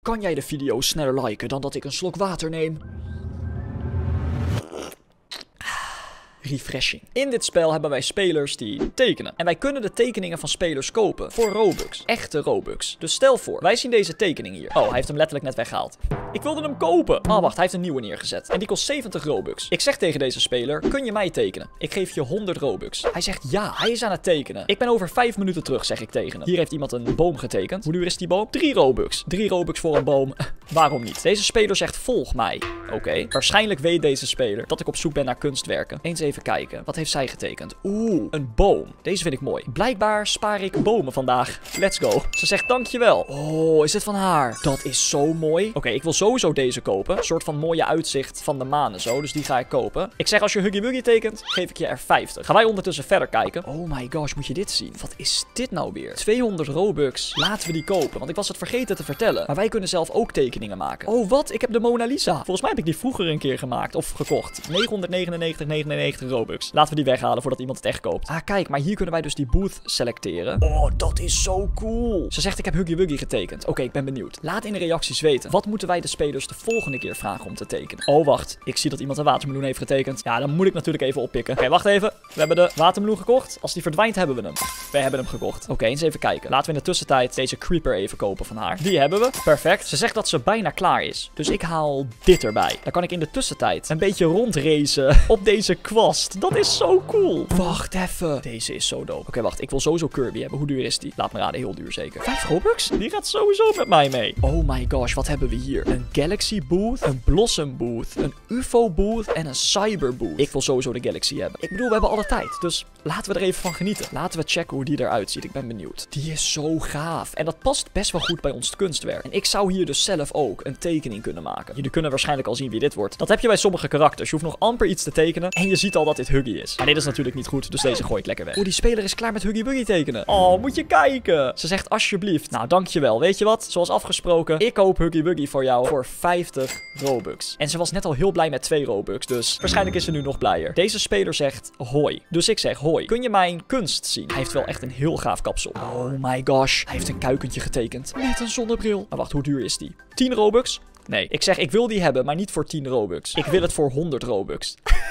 Kan jij de video sneller liken dan dat ik een slok water neem? Refreshing. In dit spel hebben wij spelers die tekenen. En wij kunnen de tekeningen van spelers kopen voor Robux. Echte Robux. Dus stel voor, wij zien deze tekening hier. Oh, hij heeft hem letterlijk net weggehaald. Ik wilde hem kopen. Oh, wacht, hij heeft een nieuwe neergezet. En die kost 70 Robux. Ik zeg tegen deze speler, kun je mij tekenen? Ik geef je 100 Robux. Hij zegt ja, hij is aan het tekenen. Ik ben over 5 minuten terug, zeg ik tegen hem. Hier heeft iemand een boom getekend. Hoe duur is die boom? 3 Robux. 3 Robux voor een boom. Waarom niet? Deze speler zegt volg mij. Oké. Waarschijnlijk weet deze speler dat ik op zoek ben naar kunstwerken. Eens even kijken. Wat heeft zij getekend? Oeh, een boom. Deze vind ik mooi. Blijkbaar spaar ik bomen vandaag. Let's go. Ze zegt dankjewel. Oh, is dit van haar? Dat is zo mooi. Oké, ik wil sowieso deze kopen. Een soort van mooie uitzicht van de maan en zo. Dus die ga ik kopen. Ik zeg als je Huggy Wuggy tekent, geef ik je er 50. Gaan wij ondertussen verder kijken. Oh my gosh, moet je dit zien? Wat is dit nou weer? 200 Robux. Laten we die kopen. Want ik was het vergeten te vertellen. Maar wij kunnen zelf ook tekeningen maken. Oh, wat? Ik heb de Mona Lisa. Volgens mij heb ik die vroeger een keer gemaakt. Of gekocht. 999,99 Robux. Laten we die weghalen voordat iemand het echt koopt. Ah, kijk, maar hier kunnen wij dus die booth selecteren. Oh, dat is zo cool. Ze zegt ik heb Huggy Wuggy getekend. Oké, ik ben benieuwd. Laat in de reacties weten. Wat moeten wij de spelers de volgende keer vragen om te tekenen? Oh, wacht. Ik zie dat iemand een watermeloen heeft getekend. Ja, dan moet ik natuurlijk even oppikken. Oké, wacht even. We hebben de watermeloen gekocht. Als die verdwijnt, hebben we hem. We hebben hem gekocht. Oké, eens even kijken. Laten we in de tussentijd deze creeper even kopen van haar. Die hebben we. Perfect. Ze zegt dat ze bijna klaar is. Dus ik haal dit erbij. Dan kan ik in de tussentijd een beetje rondracen op deze kwast. Dat is zo cool. Wacht even. Deze is zo dope. Oké, wacht. Ik wil sowieso Kirby hebben. Hoe duur is die? Laat me raden. Heel duur zeker. 5 Robux? Die gaat sowieso met mij mee. Oh my gosh. Wat hebben we hier? Een Galaxy booth. Een Blossom booth. Een UFO booth. En een Cyber booth. Ik wil sowieso de Galaxy hebben. Ik bedoel, we hebben alle tijd. Dus laten we er even van genieten. Laten we checken hoe die eruit ziet. Ik ben benieuwd. Die is zo gaaf. En dat past best wel goed bij ons kunstwerk. En ik zou hier dus zelf ook een tekening kunnen maken. Jullie kunnen waarschijnlijk al zien wie dit wordt. Dat heb je bij sommige karakters. Je hoeft nog amper iets te tekenen. En je ziet al dat dit Huggy is. Maar dit is natuurlijk niet goed. Dus deze gooi ik lekker weg. Oh, die speler is klaar met Huggy Wuggy tekenen. Oh, moet je kijken. Ze zegt alsjeblieft. Nou, dankjewel. Weet je wat? Zoals afgesproken. Ik koop Huggy Wuggy voor jou voor 50 Robux. En ze was net al heel blij met 2 Robux. Dus waarschijnlijk is ze nu nog blijer. Deze speler zegt hoi. Dus ik zeg hoi. Kun je mijn kunst zien? Hij heeft wel echt een heel gaaf kapsel. Oh my gosh. Hij heeft een kuikentje getekend. Met een zonnebril. Maar wacht, hoe duur is die? 10 Robux? Nee. Ik zeg ik wil die hebben, maar niet voor 10 Robux. Ik wil het voor 100 Robux.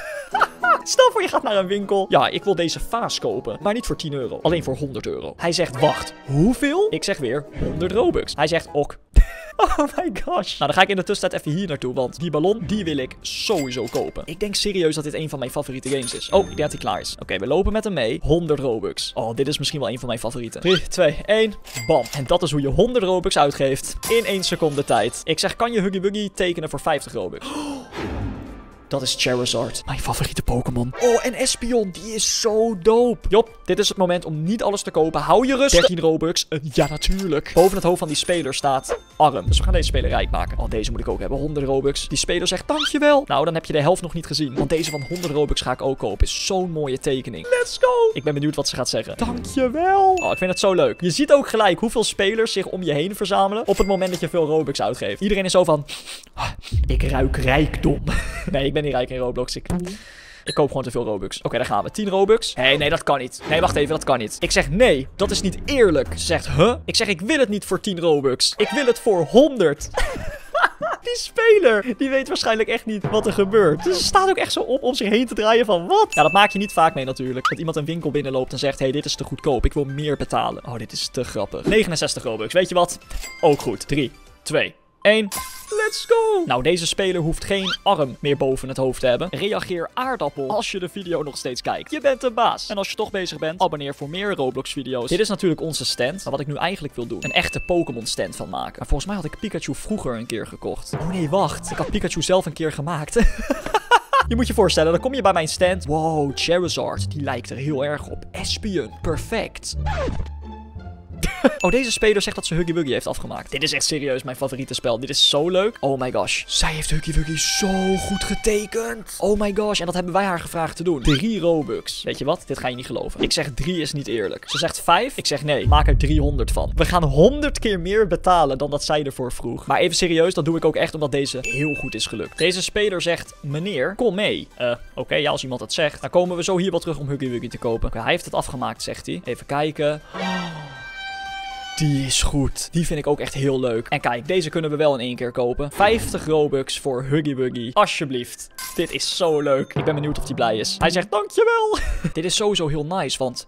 Stel voor je gaat naar een winkel. Ja, ik wil deze vaas kopen. Maar niet voor 10 euro. Alleen voor 100 euro. Hij zegt, wacht. Hoeveel? Ik zeg weer 100 Robux. Hij zegt, ok. Oh my gosh. Nou, dan ga ik in de tussentijd even hier naartoe. Want die ballon, die wil ik sowieso kopen. Ik denk serieus dat dit een van mijn favoriete games is. Oh, ik denk dat hij klaar is. Oké, we lopen met hem mee. 100 Robux. Oh, dit is misschien wel een van mijn favorieten. 3, 2, 1. Bam. En dat is hoe je 100 Robux uitgeeft in 1 seconde tijd. Ik zeg, kan je Huggy Wuggy tekenen voor 50 Robux? Dat is Charizard. Mijn favoriete Pokémon. Oh, en Espeon. Die is zo dope. Jop, dit is het moment om niet alles te kopen. Hou je rust. 13 Robux. Ja, natuurlijk. Boven het hoofd van die speler staat arm. Dus we gaan deze speler rijk maken. Oh, deze moet ik ook hebben. 100 Robux. Die speler zegt dankjewel. Nou, dan heb je de helft nog niet gezien. Want deze van 100 Robux ga ik ook kopen. Is zo'n mooie tekening. Let's go. Ik ben benieuwd wat ze gaat zeggen. Dankjewel. Oh, ik vind het zo leuk. Je ziet ook gelijk hoeveel spelers zich om je heen verzamelen op het moment dat je veel Robux uitgeeft. Iedereen is zo van, ik ruik rijkdom. Nee, ik ben niet rijk in Roblox. Ik koop gewoon te veel Robux. Oké, daar gaan we. 10 Robux. Hé, nee, dat kan niet. Nee, wacht even, dat kan niet. Ik zeg nee, dat is niet eerlijk. Ze zegt, huh? Ik zeg, ik wil het niet voor 10 Robux. Ik wil het voor 100. Die speler, die weet waarschijnlijk echt niet wat er gebeurt. Dus ze staat ook echt zo op om zich heen te draaien van wat? Ja, dat maak je niet vaak mee natuurlijk. Dat iemand een winkel binnenloopt en zegt, hey, dit is te goedkoop. Ik wil meer betalen. Oh, dit is te grappig. 69 Robux, weet je wat? Ook goed. 3, 2, 1... Let's go! Nou, deze speler hoeft geen arm meer boven het hoofd te hebben. Reageer aardappel als je de video nog steeds kijkt. Je bent een baas. En als je toch bezig bent, abonneer voor meer Roblox video's. Dit is natuurlijk onze stand. Maar wat ik nu eigenlijk wil doen, een echte Pokémon stand van maken. Maar volgens mij had ik Pikachu vroeger een keer gekocht. Oh nee, wacht. Ik had Pikachu zelf een keer gemaakt. Je moet je voorstellen, dan kom je bij mijn stand. Wow, Charizard. Die lijkt er heel erg op. Espeon. Perfect. Oh, deze speler zegt dat ze Huggy Wuggy heeft afgemaakt. Dit is echt serieus mijn favoriete spel. Dit is zo leuk. Oh my gosh. Zij heeft Huggy Wuggy zo goed getekend. Oh my gosh. En dat hebben wij haar gevraagd te doen. 3 Robux. Weet je wat? Dit ga je niet geloven. Ik zeg 3 is niet eerlijk. Ze zegt 5. Ik zeg nee. Maak er 300 van. We gaan 100 keer meer betalen dan dat zij ervoor vroeg. Maar even serieus, dat doe ik ook echt omdat deze heel goed is gelukt. Deze speler zegt, meneer, kom mee. Oké, ja, als iemand het zegt. Dan komen we zo hier wel terug om Huggy Wuggy te kopen. Hij heeft het afgemaakt, zegt hij. Even kijken. Die is goed. Die vind ik ook echt heel leuk. En kijk, deze kunnen we wel in één keer kopen. 50 Robux voor Huggy Wuggy. Alsjeblieft. Dit is zo leuk. Ik ben benieuwd of hij blij is. Hij zegt dankjewel. Dit is sowieso heel nice, want...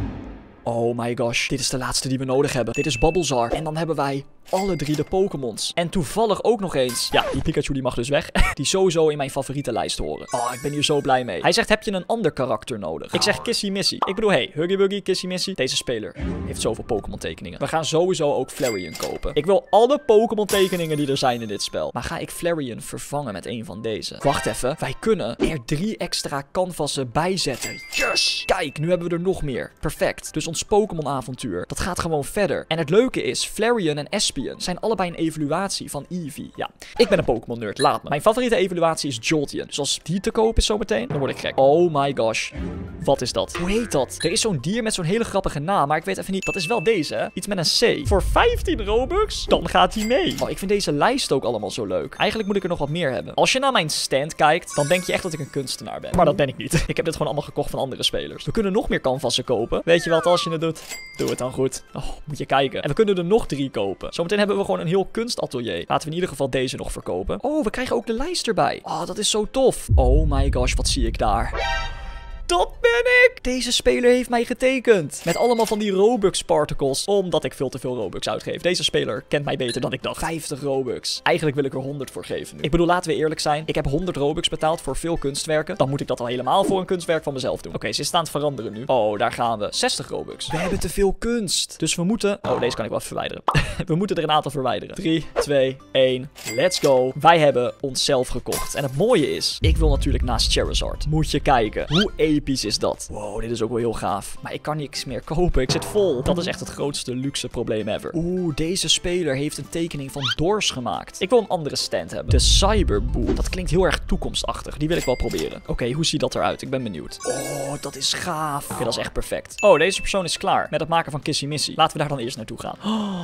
Oh my gosh, dit is de laatste die we nodig hebben. Dit is Bulbasaur. En dan hebben wij alle 3 de Pokémons. En toevallig ook nog eens... Ja, die Pikachu die mag dus weg. Die sowieso in mijn favorietenlijst horen. Oh, ik ben hier zo blij mee. Hij zegt, heb je een ander karakter nodig? Ik zeg Kissy Missy. Ik bedoel, hey, Huggy Wuggy, Kissy Missy. Deze speler heeft zoveel Pokémon tekeningen. We gaan sowieso ook Flareon kopen. Ik wil alle Pokémon tekeningen die er zijn in dit spel. Maar ga ik Flareon vervangen met een van deze? Wacht even. Wij kunnen er 3 extra canvassen bijzetten. Yes! Kijk, nu hebben we er nog meer. Perfect. Dus ons Pokémon avontuur, dat gaat gewoon verder. En het leuke is, Flareon en Espeon zijn allebei een evaluatie van Eevee. Ja, ik ben een Pokémon nerd, laat me. Mijn favoriete evaluatie is Jolteon. Dus als die te koop is zometeen, dan word ik gek. Oh my gosh. Wat is dat? Hoe heet dat? Er is zo'n dier met zo'n hele grappige naam, maar ik weet even niet. Dat is wel deze, hè? Iets met een C. Voor 15 Robux? Dan gaat hij mee. Oh, ik vind deze lijst ook allemaal zo leuk. Eigenlijk moet ik er nog wat meer hebben. Als je naar mijn stand kijkt, dan denk je echt dat ik een kunstenaar ben. Maar dat ben ik niet. Ik heb dit gewoon allemaal gekocht van andere spelers. We kunnen nog meer canvassen kopen. Weet je wat, als je het doet, doe het dan goed. Oh, moet je kijken. En we kunnen er nog 3 kopen. Zometeen hebben we gewoon een heel kunstatelier. Laten we in ieder geval deze nog verkopen. Oh, we krijgen ook de lijst erbij. Oh, dat is zo tof. Oh my gosh, wat zie ik daar? Dat ben ik! Deze speler heeft mij getekend. Met allemaal van die Robux particles. Omdat ik veel te veel Robux uitgeef. Deze speler kent mij beter dan ik dacht. 50 Robux. Eigenlijk wil ik er 100 voor geven nu. Ik bedoel, laten we eerlijk zijn. Ik heb 100 Robux betaald voor veel kunstwerken. Dan moet ik dat al helemaal voor een kunstwerk van mezelf doen. Oké, ze staan te veranderen nu. Oh, daar gaan we. 60 Robux. We hebben te veel kunst. Dus we moeten... Oh, deze kan ik wel even verwijderen. We moeten er een aantal verwijderen. 3, 2, 1. Let's go. Wij hebben onszelf gekocht. En het mooie is, ik wil natuurlijk naast Charizard. Moet je kijken. Hoe episch is dat? Wow, dit is ook wel heel gaaf. Maar ik kan niks meer kopen. Ik zit vol. Dat is echt het grootste luxe probleem ever. Oeh, deze speler heeft een tekening van Doors gemaakt. Ik wil een andere stand hebben. De Cyberboo. Dat klinkt heel erg toekomstachtig. Die wil ik wel proberen. Oké, hoe ziet dat eruit? Ik ben benieuwd. Oh, dat is gaaf. Oké, dat is echt perfect. Oh, deze persoon is klaar met het maken van Kissy Missy. Laten we daar dan eerst naartoe gaan.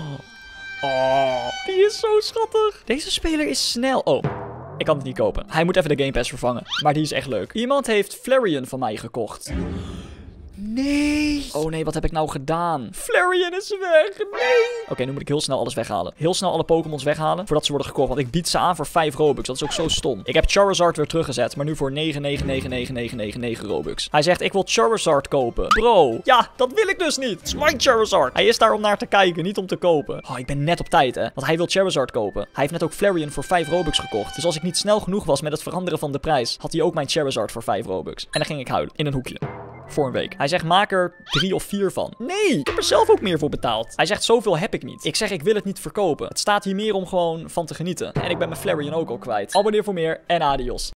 Oh, die is zo schattig. Deze speler is snel. Oh. Ik kan het niet kopen. Hij moet even de Game Pass vervangen. Maar die is echt leuk. Iemand heeft Flareon van mij gekocht. Nee. Oh nee, wat heb ik nou gedaan? Flareon is weg. Nee. Oké, nu moet ik heel snel alles weghalen. Heel snel alle Pokémons weghalen voordat ze worden gekocht. Want ik bied ze aan voor 5 Robux. Dat is ook zo stom. Ik heb Charizard weer teruggezet, maar nu voor 9,99999 Robux. Hij zegt, ik wil Charizard kopen. Bro, ja, dat wil ik dus niet. Het is mijn Charizard. Hij is daar om naar te kijken, niet om te kopen. Oh, ik ben net op tijd, hè. Want hij wil Charizard kopen. Hij heeft net ook Flareon voor 5 Robux gekocht. Dus als ik niet snel genoeg was met het veranderen van de prijs, had hij ook mijn Charizard voor 5 Robux. En dan ging ik huilen. In een hoekje. Voor een week. Hij zegt, maak er 3 of 4 van. Nee, ik heb er zelf ook meer voor betaald. Hij zegt, zoveel heb ik niet. Ik zeg, ik wil het niet verkopen. Het staat hier meer om gewoon van te genieten. En ik ben mijn Flareon ook al kwijt. Abonneer voor meer en adios.